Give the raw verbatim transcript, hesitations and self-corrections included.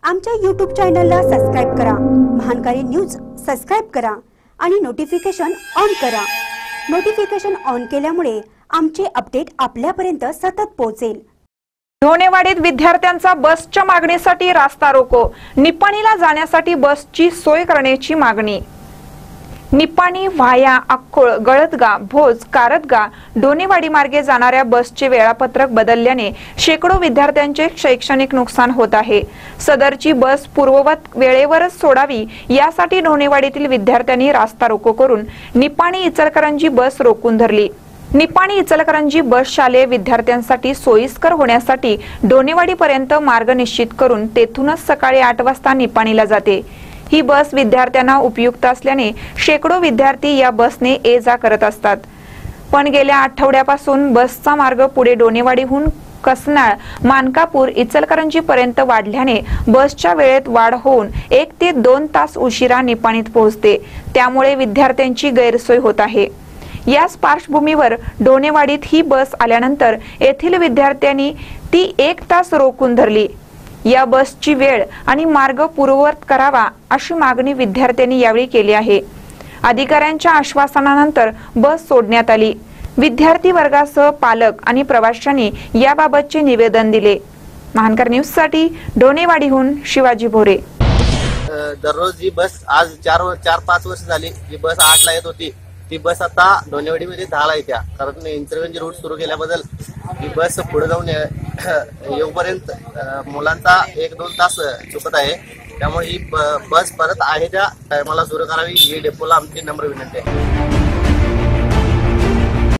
आमच्या यूट्यूब चॅनलला सबस्क्राइब करा, महानकारी न्यूज सबस्क्राइब करा आणि नोटिफिकेशन ऑन करा। नोटिफिकेशन ऑन केल्यामुळे आमचे अपडेट आपल्यापर्यंत सतत पोहोचेल। ढोणेवाडीत विद्यार्थ्यांचा बसच्या मागणीसाठी रास्ता रोको। निपाणीला जाण्यासाठी बसची सोय करण्याची मागणी। निपाणी व्हाया अक्कोळ गळतगा भोज कारदगा ढोणेवाडी मार्गे जाणाऱ्या बसचे वेळापत्रक बदलल्याने शेकडो विद्यार्थ्यांचे शैक्षणिक नुकसान होत आहे। सदरची बस पूर्ववत वेळेवरच सोडावी यासाठी ढोणेवाडीतील विद्यार्थ्यांनी रास्ता रोको करून निपाणी इचलकरंजी बस रोखून धरली। निपाणी इचलकरंजी बस शालेय विद्यार्थ्यांसाठी सोयीस्कर होण्यासाठी ढोणेवाडीपर्यंत मार्ग निश्चित करून तेथूनच सकाळी आठ वाजता निपाणीला जाते। ही बस विद्यार्थ्यांना उपयुक्त असल्याने शेकडो विद्यार्थी या बसने ये जा करत असतात। पण गेल्या आठवड्यापासून बसचा मार्ग पुढे ढोणेवाडीहून कसनाळ मानकापूर इचलकरंजी पर्यंत वाढल्याने बसच्या वेळेत वाढ होऊन एक ते दोन तास उशिरा निपाणीत पोहोचते। त्यामुळे विद्यार्थ्यांची गैरसोय होत आहे। याच पार्श्वभूमीवर ढोणेवाडीत ही बस आल्यानंतर येथील विद्यार्थ्यांनी ती एक तास रोखून धरली। या बसची वेळ आणि मार्ग पूर्ववत करावा अशी मागणी विद्यार्थ्यांनी यावेळी केली आहे। अधिकाऱ्यांच्या आश्वासनानंतर बस सोडण्यात आली। विद्यार्थी वर्गासह पालक आणि प्रवाशांनी याबाबतचे निवेदन दिले। महानकर न्यूज साठी ढोणेवाडीहून शिवाजी भोरे। दररोज ही बस आज चार चार पाच वर्ष झाली जी बस आठ ला येत होती ती बस आता ढोणेवाडीमध्ये दहा ला येत्या। कारण इचलकरंजी रूट सुरू केल्याबद्दल ही बस पुढे जाऊन येऊपर्यंत मुलांचा एक दोन तास चुकत आहे। त्यामुळे ही बस परत आहे त्या टायमाला सुरू करावी ही डेपोला आमची नम्र विनंती आहे।